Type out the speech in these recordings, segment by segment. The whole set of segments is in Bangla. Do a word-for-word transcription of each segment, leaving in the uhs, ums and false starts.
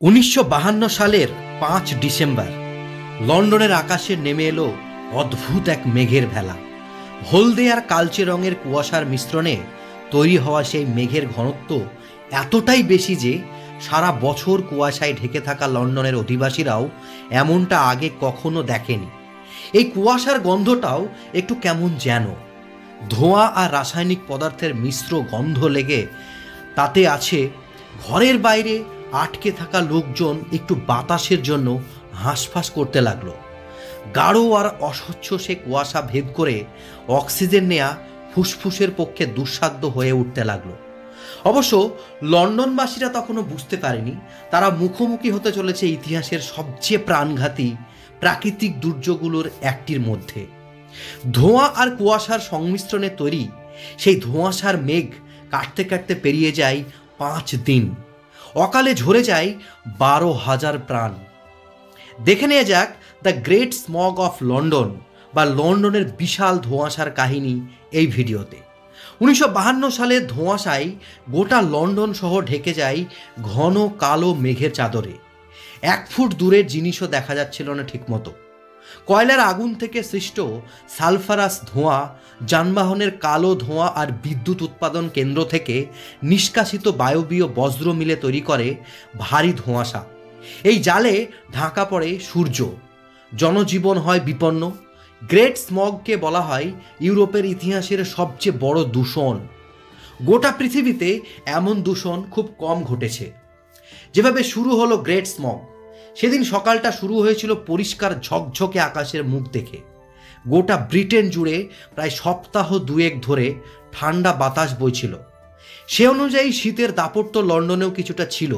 উনিশশো বাহান্ন সালের পাঁচ ডিসেম্বর লন্ডনের আকাশে নেমে এলো অদ্ভুত এক মেঘের ভেলা। হলদে আর কালচে রঙের কুয়াশার মিশ্রণে তৈরি হওয়া সেই মেঘের ঘনত্ব এতটাই বেশি যে সারা বছর কুয়াশায় ঢেকে থাকা লন্ডনের অধিবাসীরাও এমনটা আগে কখনো দেখেনি। এই কুয়াশার গন্ধটাও একটু কেমন যেন, ধোঁয়া আর রাসায়নিক পদার্থের মিশ্র গন্ধ লেগে তাতে আছে ঘরের বাইরে আটকে থাকা লোকজন একটু বাতাসের জন্য হাঁসফাঁস করতে লাগলো। গাঢ় আর অস্বচ্ছ সে কুয়াশা ভেদ করে অক্সিজেন নেয়া ফুসফুসের পক্ষে দুঃসাধ্য হয়ে উঠতে লাগলো। অবশ্য লন্ডনবাসীরা তখনও বুঝতে পারেনি তারা মুখোমুখি হতে চলেছে ইতিহাসের সবচেয়ে প্রাণঘাতী প্রাকৃতিক দুর্যোগগুলোর একটির মধ্যে। ধোঁয়া আর কুয়াশার সংমিশ্রণে তৈরি সেই ধোঁয়াশার মেঘ কাটতে কাটতে পেরিয়ে যায় পাঁচ দিন, অকালে ঝরে যায় বারো হাজার প্রাণ। দেখে নেওয়া যাক the great smog of London বা লন্ডনের বিশাল ধোঁয়াশার কাহিনী এই ভিডিওতে। উনিশশো বাহান্ন সালের ধোঁয়াশায় গোটা লন্ডন শহর ঢেকে যায় ঘন কালো মেঘের চাদরে। এক ফুট দূরের জিনিসও দেখা যাচ্ছিল না ঠিকমতো। কয়লার আগুন থেকে সৃষ্ট সালফারাস ধোঁয়া, যানবাহনের কালো ধোঁয়া আর বিদ্যুৎ উৎপাদন কেন্দ্র থেকে নিষ্কাশিত বায়বীয় বজ্র মিলে তৈরি করে ভারী ধোঁয়াশা। এই জালে ঢাকা পড়ে সূর্য, জনজীবন হয় বিপন্ন। গ্রেট স্মগকে বলা হয় ইউরোপের ইতিহাসের সবচেয়ে বড় দূষণ। গোটা পৃথিবীতে এমন দূষণ খুব কম ঘটেছে। যেভাবে শুরু হলো গ্রেট স্মগ, সেদিন সকালটা শুরু হয়েছিল পরিষ্কার ঝকঝকে আকাশের মুখ দেখে। গোটা ব্রিটেন জুড়ে প্রায় সপ্তাহ দুয়েক ধরে ঠান্ডা বাতাস বইছিল। সে অনুযায়ী শীতের দাপট লন্ডনেও কিছুটা ছিল।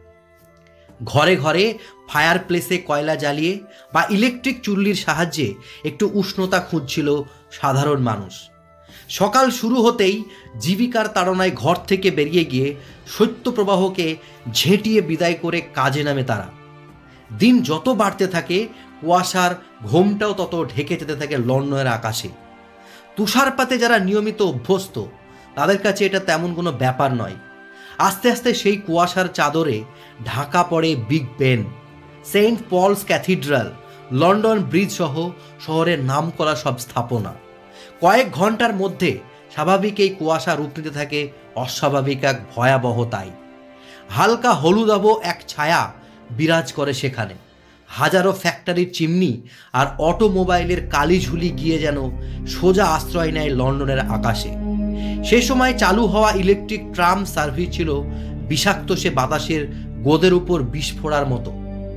ঘরে ঘরে ফায়ার প্লেসে কয়লা জ্বালিয়ে বা ইলেকট্রিক চুল্লির সাহায্যে একটু উষ্ণতা খুঁজছিল সাধারণ মানুষ। সকাল শুরু হতেই জীবিকার তাড়নায় ঘর থেকে বেরিয়ে গিয়ে শৈত্যপ্রবাহকে ঝেঁটিয়ে বিদায় করে কাজে নামে তারা। দিন যত বাড়তে থাকে কুয়াশার ঘোমটাও তত ঢেকে যেতে থাকে লন্ডনের আকাশে। তুষারপাতে যারা নিয়মিত অভ্যস্ত তাদের কাছে এটা তেমন কোনো ব্যাপার নয়। আস্তে আস্তে সেই কুয়াশার চাদরে ঢাকা পড়ে Big Ben, Saint Paul's Cathedral, London Bridge সহ শহরের নামকরা সব স্থাপনা। কয়েক ঘন্টার মধ্যে স্বাভাবিক এই কুয়াশা রূপ নিতে থাকে অস্বাভাবিক এক ভয়াবহতায়। হালকা হলুদাভ এক ছায়া বিরাজ করে সেখানে। হাজারো ফ্যাক্টরির চিমনি আর অটোমোবাইলের কালিঝুলি গিয়ে যেন সোজা আশ্রয় নেয় লন্ডনের আকাশে। সে সময় চালু হওয়া ইলেকট্রিক ট্রাম সার্ভিস ছিল বিষাক্ত সে বাতাসের গোদের উপর বিস্ফোরার মতো।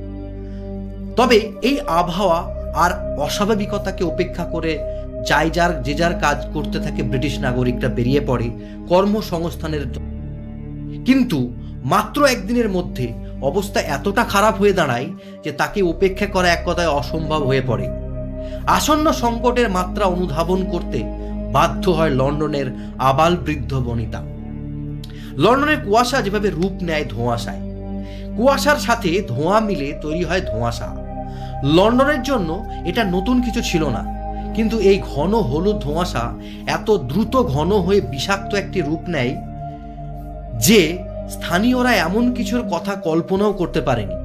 তবে এই আবহাওয়া আর অস্বাভাবিকতাকে উপেক্ষা করে যাই যার যে যার কাজ করতে থাকে ব্রিটিশ নাগরিকরা বেরিয়ে পড়ে কর্মসংস্থানের। কিন্তু মাত্র একদিনের মধ্যে অবস্থা এতটা খারাপ হয়ে দাঁড়ায় যে তাকে উপেক্ষা করা এক কথায় অসম্ভব হয়ে পড়ে। আসন্ন সংকটের মাত্রা অনুধাবন করতে বাধ্য হয় লন্ডনের আবাল বৃদ্ধ বনিতা। লন্ডনের কুয়াশা যেভাবে রূপ নেয় ধোঁয়াশায়, কুয়াশার সাথে ধোঁয়া মিলে তৈরি হয় ধোঁয়াশা। লন্ডনের জন্য এটা নতুন কিছু ছিল না, কিন্তু এই ঘন হলুদ ধোঁয়াশা এত দ্রুত ঘন হয়ে বিষাক্ত একটি রূপ নেয় যে স্থানীয়রা এমন কিছুর কথা কল্পনাও করতে পারেনি।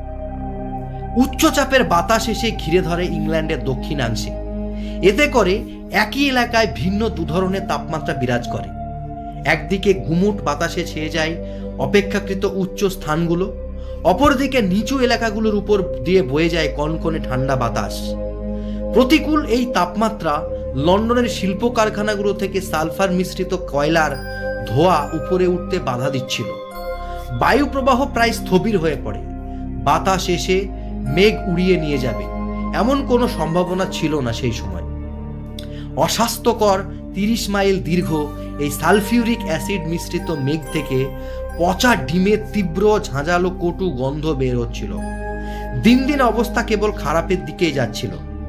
উচ্চচাপের বাতাস এসে ঘিরে ধরে ইংল্যান্ডের দক্ষিণাংশে। এতে করে একই এলাকায় ভিন্ন দু ধরনের তাপমাত্রা বিরাজ করে। একদিকে গুমুট বাতাসে ছেয়ে যায় অপেক্ষাকৃত উচ্চ স্থানগুলো, অপরদিকে নিচু এলাকাগুলোর উপর দিয়ে বয়ে যায় কনকনে ঠান্ডা বাতাস। প্রতিকূল এই তাপমাত্রা লন্ডনের শিল্প কারখানাগুলো থেকে সালফার মিশ্রিত কয়লার ধোঁয়া উপরে উঠতে বাধা দিচ্ছিল। বায়ু প্রবাহ প্রায় স্থবির হয়ে পড়ে। বাতাস এসে মেঘ উড়িয়ে নিয়ে যাবে এমন কোনো সম্ভাবনা ছিল না সেই সময়। অস্বাস্থ্যকর তিরিশ মাইল দীর্ঘ এই সালফিউরিক অ্যাসিড মিশ্রিত মেঘ থেকে পচা ডিমের তীব্র ঝাঁঝালো কটু গন্ধ বের হচ্ছিল। দিন দিন অবস্থা কেবল খারাপের দিকেই যাচ্ছিল।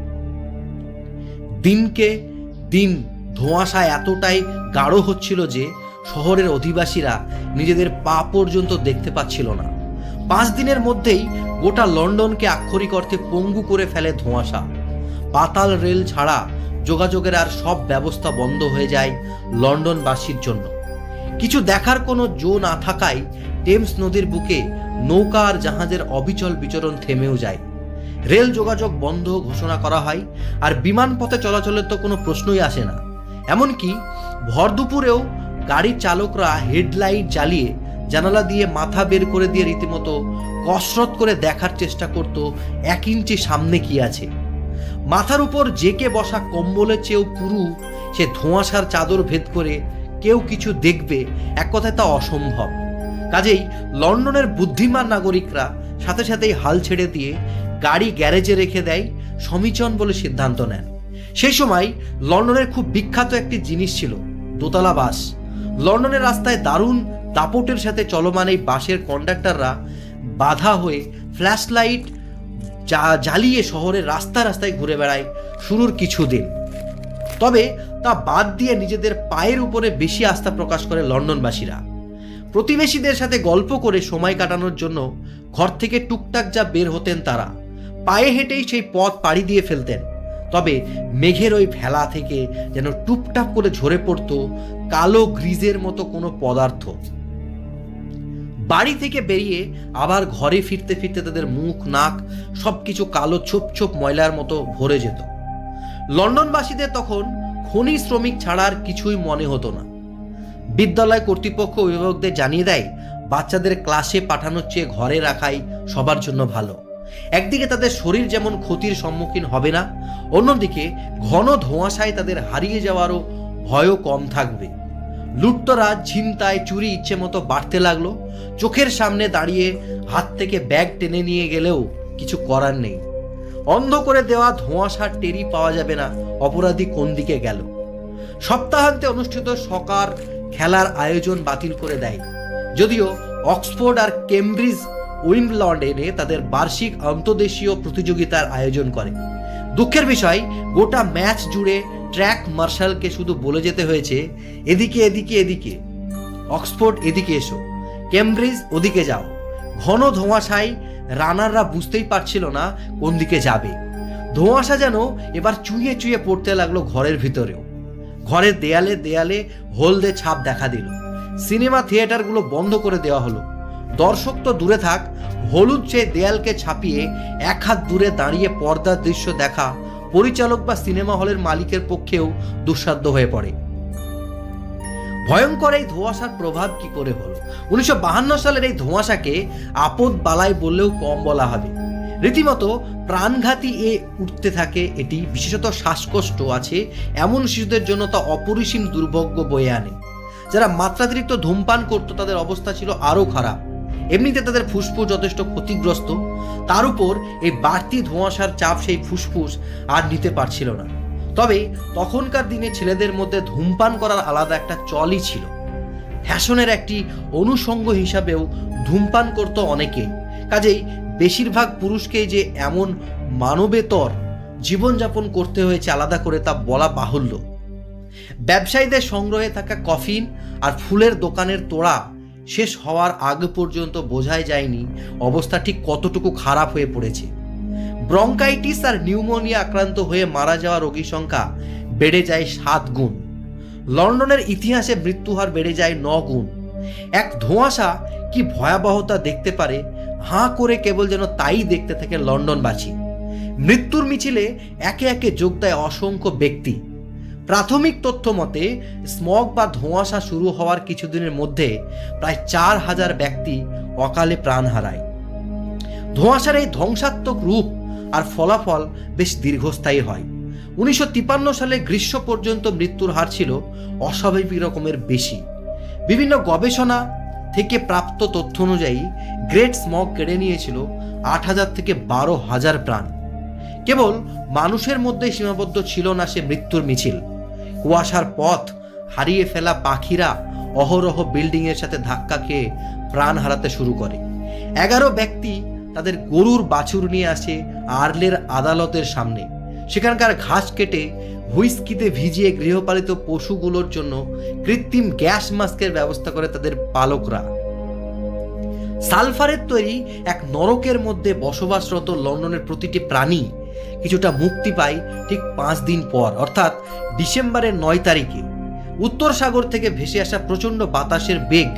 দিনকে দিন ধোঁয়াশা এতটাই গাঢ় হচ্ছিল যে শহরের অধিবাসীরা নিজেদের পা পর্যন্ত দেখতে পাচ্ছিল না। পাঁচ দিনের মধ্যেই গোটা লন্ডনকে আক্ষরিক অর্থে পঙ্গু করে ফেলে ধোঁয়াশা। পাতাল রেল ছাড়া যোগাযোগের আর সব ব্যবস্থা বন্ধ হয়ে যায় লন্ডনবাসীর জন্য। কিছু দেখার কোনো জো না থাকায় টেমস নদীর বুকে নৌকা আর জাহাজের অবিচল বিচরণ থেমেও যায়। রেল যোগাযোগ বন্ধ ঘোষণা করা হয়, আর বিমানপথে চলাচলের তো কোনো প্রশ্নই আসে না। এমনকি ভর দুপুরেও গাড়ির চালকরা হেডলাইট জ্বালিয়ে জানালা দিয়ে মাথা বের করে দিয়ে রীতিমতো কসরত করে দেখার চেষ্টা করত এক ইঞ্চি সামনে কি আছে। মাথার উপর জেকে বসা কম্বলের চেয়েও পুরু সে ধোঁয়াশার চাদর ভেদ করে কেউ কিছু দেখবে, এক কথায় তা অসম্ভব। কাজেই লন্ডনের বুদ্ধিমান নাগরিকরা সাথে সাথেই হাল ছেড়ে দিয়ে গাড়ি গ্যারেজে রেখে দেয়, সমীচন বলে সিদ্ধান্ত নেন। সেই সময় লন্ডনের খুব বিখ্যাত একটি জিনিস ছিল দোতলা বাস। লন্ডনের রাস্তায় দারুণ দাপটের সাথে চলমান এই বাসের কন্ডাক্টররা বাধা হয়ে ফ্ল্যাশ লাইট জ্বালিয়ে শহরের রাস্তা রাস্তায় ঘুরে বেড়ায় শুরুর কিছুদিন। তবে তা বাদ দিয়ে নিজেদের পায়ের উপরে বেশি আস্থা প্রকাশ করে লন্ডনবাসীরা। প্রতিবেশীদের সাথে গল্প করে সময় কাটানোর জন্য ঘর থেকে টুকটাক যা বের হতেন তারা পায়ে হেঁটেই সেই পথ পাড়ি দিয়ে ফেলতেন। তবে মেঘের ওই ভেলা থেকে যেন টুপটাপ করে ঝরে পড়ত কালো গ্রিজের মতো কোনো পদার্থ। বাড়ি থেকে বেরিয়ে আবার ঘরে ফিরতে ফিরতে তাদের মুখ নাক সবকিছু কালো ছোপ ছোপ ময়লার মতো ভরে যেত। লন্ডনবাসীদের তখন খনি শ্রমিক ছাড়া আর কিছুই মনে হতো না। বিদ্যালয় কর্তৃপক্ষ অভিভাবকদের জানিয়ে দেয় বাচ্চাদের ক্লাসে পাঠানোর চেয়ে ঘরে রাখাই সবার জন্য ভালো। একদিকে তাদের শরীর যেমন ক্ষতির সম্মুখীন হবে না, অন্যদিকে ঘন ধোঁয়াশায় তাদের হারিয়ে যাওয়ারও ভয়ও কম থাকবে। লুটতরাজ, ছিনতাই, চুরি ইচ্ছে মতো বাড়তে লাগলো। চোখের সামনে দাঁড়িয়ে হাত থেকে ব্যাগ টেনে নিয়ে গেলেও কিছু করার নেই। অন্ধ করে দেওয়া ধোঁয়াশার টেরি পাওয়া যাবে না অপরাধী কোন দিকে গেল। সপ্তাহান্তে অনুষ্ঠিত সকার খেলার আয়োজন বাতিল করে দেয়, যদিও অক্সফোর্ড আর কেমব্রিজ উইম্বলডনে তাদের বার্ষিক আন্তর্দেশীয় প্রতিযোগিতার আয়োজন করে। দুঃখের বিষয়, গোটা ম্যাচ জুড়ে ট্র্যাক মার্শালকে শুধু বলে যেতে হয়েছে, এদিকে এদিকে এদিকে, অক্সফোর্ড এদিকে এসো, কেমব্রিজ ওদিকে যাও। ঘন ধোঁয়াশায় রানাররা বুঝতেই পারছিল না কোন দিকে যাবে। ধোঁয়াশা যেন এবার চুইয়ে চুইয়ে পড়তে লাগলো ঘরের ভিতরেও। ঘরের দেয়ালে দেয়ালে হলদে ছাপ দেখা দিল। সিনেমা থিয়েটারগুলো বন্ধ করে দেওয়া হলো। দর্শক তো দূরে থাক, হলুদ সেই দেয়ালকে ছাপিয়ে এক হাত দূরে দাঁড়িয়ে পর্দার দৃশ্য দেখা পরিচালক বা সিনেমা হলের মালিকের পক্ষেও দুঃসাধ্য হয়ে পড়ে। ভয়ঙ্কর এই ধোঁয়াশার প্রভাব কি করে হলো? উনিশশো বাহান্ন সালের এই ধোঁয়াশাকে আপদ বালাই বললেও কম বলা হবে। রীতিমতো প্রাণঘাতী এ উঠতে থাকে এটি। বিশেষত শ্বাসকষ্ট আছে এমন শিশুদের জন্য তা অপরিসীম দুর্ভোগ্য বয়ে আনে। যারা মাত্রাতিরিক্ত ধূমপান করত তাদের অবস্থা ছিল আরও খারাপ। এমনিতে তাদের ফুসফুস যথেষ্ট ক্ষতিগ্রস্ত, তার উপর এই বাড়তি ধোঁয়াশার চাপ সেই ফুসফুস আর নিতে পারছিল না। তবে তখনকার দিনে ছেলেদের মধ্যে ধূমপান করার আলাদা একটা চলই ছিল। ফ্যাশনের একটি অনুষঙ্গ হিসাবেও ধূমপান করত অনেকেই। কাজেই বেশিরভাগ পুরুষকেই যে এমন মানবেতর জীবনযাপন করতে হয়েছে আলাদা করে তা বলা বাহুল্য। ব্যবসায়ীদের সংগ্রহে থাকা কফিন আর ফুলের দোকানের তোড়া শেষ হওয়ার আগে পর্যন্ত বোঝাই যায়নি অবস্থা ঠিক কতটুকু খারাপ হয়ে পড়েছে। ব্রঙ্কাইটিস আর নিউমোনিয়া আক্রান্ত হয়ে মারা যাওয়া রোগীর সংখ্যা বেড়ে যায় সাত গুণ। লন্ডনের ইতিহাসে মৃত্যুহার বেড়ে যায় ন গুণ। এক ধোঁয়াশা কি ভয়াবহতা দেখতে পারে, হাঁ করে কেবল যেন তাই দেখতে থাকে লন্ডনবাসী। মৃত্যুর মিছিলে একে একে যোগ দেয় অসংখ্য ব্যক্তি। প্রাথমিক তথ্য মতে স্মগ বা ধোঁয়াশা শুরু হওয়ার কিছুদিনের মধ্যে প্রায় চার হাজার ব্যক্তি অকালে প্রাণ হারায়। ধোঁয়াশার এই ধ্বংসাত্মক রূপ আর ফলাফল বেশ দীর্ঘস্থায়ী হয়। উনিশশো তিপ্পান্ন সালে গ্রীষ্ম পর্যন্ত মৃত্যুর হার ছিল অস্বাভাবিক রকমের বেশি। বিভিন্ন গবেষণা থেকে প্রাপ্ত তথ্য অনুযায়ী গ্রেট স্মগ কেড়ে নিয়েছিল আট হাজার থেকে বারো হাজার প্রাণ। কেবল মানুষের মধ্যে সীমাবদ্ধ ছিল না সে মৃত্যুর মিছিল। কুয়াশার পথ হারিয়ে ফেলা পাখিরা অহরহ বিল্ডিংয়ের সাথে ধাক্কা খেয়ে প্রাণ হারাতে শুরু করে। এগারো ব্যক্তি তাদের গরুর বাছুর নিয়ে আসে আর্লের আদালতের সামনে। সেখানকার ঘাস কেটে হুইস্কিতে ভিজিয়ে গৃহপালিত পশুগুলোর জন্য কৃত্রিম গ্যাস মাস্কের ব্যবস্থা করে তাদের পালকরা। সালফারের তৈরি এক নরকের মধ্যে বসবাসরত লন্ডনের প্রতিটি প্রাণী কিছুটা মুক্তি পায় ঠিক পাঁচ দিন পর, অর্থাৎ ডিসেম্বরের নয় তারিখে। উত্তর সাগর থেকে ভেসে আসা প্রচণ্ড বাতাসের বেগ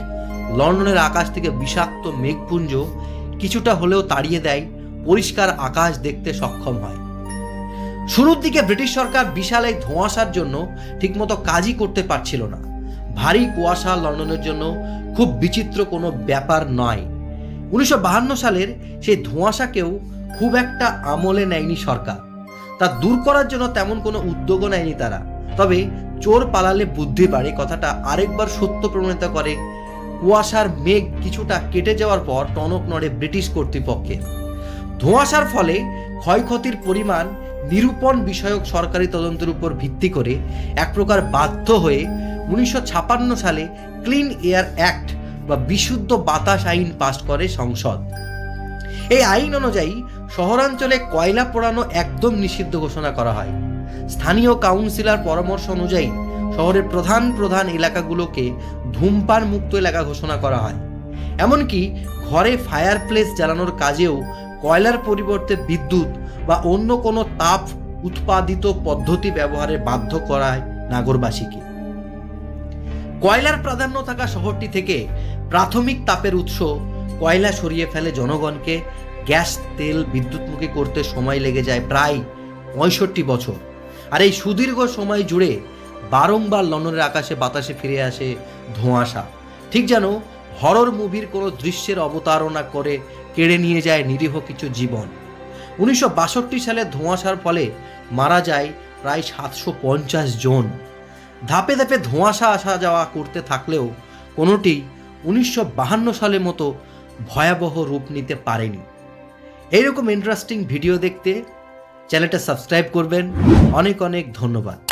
লন্ডনের আকাশ থেকে বিষাক্ত মেঘপুঞ্জ কিছুটা হলেও তাড়িয়ে দেয়, পরিষ্কার আকাশ দেখতে সক্ষম হয়। শুরুর দিকে ব্রিটিশ সরকার বিশাল এই ধোঁয়াশার জন্য ঠিকমতো কাজই করতে পারছিল না। ভারী কুয়াশা লন্ডনের জন্য খুব বিচিত্র কোনো ব্যাপার নয়। উনিশশো বাহান্ন সালের সেই ধোঁয়াশাকেও খুব একটা আমলে নেয়নি সরকার। তা দূর করার জন্য তেমন কোনো উদ্যোগও নেয়নি তারা। তবে চোর পালালে বুদ্ধি বাড়ে কথাটা আরেকবার সত্য প্রমাণিত করে কুয়াশার মেঘ কিছুটা কেটে যাওয়ার পর টনক নড়ে ব্রিটিশ কর্তৃপক্ষের। ধোঁয়াশার ফলে ক্ষয়ক্ষতির পরিমাণ নিরূপণ বিষয়ক সরকারি তদন্তের উপর ভিত্তি করে এক প্রকার বাধ্য হয়ে উনিশশো ছাপান্ন সালে ক্লিন এয়ার অ্যাক্ট বা বিশুদ্ধ বাতাস আইন পাস করে সংসদ। এই আইন অনুযায়ী শহরাঞ্চলে কয়লা পোড়ানো একদম নিষিদ্ধ ঘোষণা করা হয়। স্থানীয় কাউন্সিলর পরামর্শ অনুযায়ী শহরের প্রধান প্রধান এলাকাগুলোকে ধূমপান মুক্ত এলাকা ঘোষণা করা হয়। এমনকি ঘরে ফায়ার প্লেস জ্বালানোর কাজেও কয়লার পরিবর্তে বিদ্যুৎ বা অন্য কোনো তাপ উৎপাদিত পদ্ধতি ব্যবহারে বাধ্য করা হয় নাগরবাসীকে। কয়লার প্রাধান্য থাকা শহরটি থেকে প্রাথমিক তাপের উৎস কয়লা সরিয়ে ফেলে জনগণকে গ্যাস তেল বিদ্যুৎমুখী করতে সময় লেগে যায় প্রায় পঁয়ষট্টি বছর। আর এই সুদীর্ঘ সময় জুড়ে বারংবার লন্ডনের আকাশে বাতাসে ফিরে আসে ধোঁয়াশা, ঠিক যেন হরর মুভির কোনো দৃশ্যের অবতারণা করে কেড়ে নিয়ে যায় নিরীহ কিছু জীবন। উনিশশো বাষট্টি সালে ধোঁয়াশার ফলে মারা যায় প্রায় সাতশো পঞ্চাশ জন। ধাপে ধাপে ধোঁয়াশা আসা যাওয়া করতে থাকলেও কোনোটি উনিশশো বাহান্ন সালের মতো ভয়াবহ রূপ নিতে পারেনি। এইরকম ইন্টারেস্টিং ভিডিও দেখতে চ্যানেলটা সাবস্ক্রাইব করবেন। অনেক অনেক ধন্যবাদ।